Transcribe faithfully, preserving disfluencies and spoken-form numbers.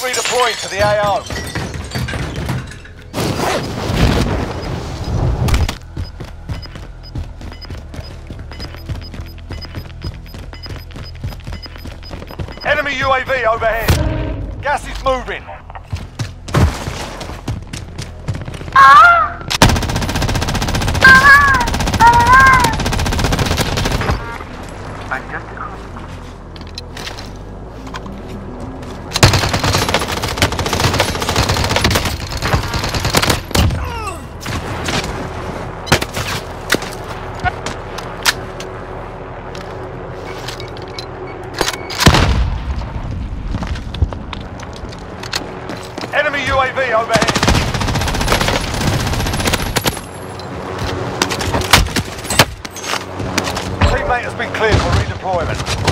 redeploying to the A O. Enemy U A V overhead. Gas is moving. Enemy U A V overhead. Teammate has been cleared for redeployment.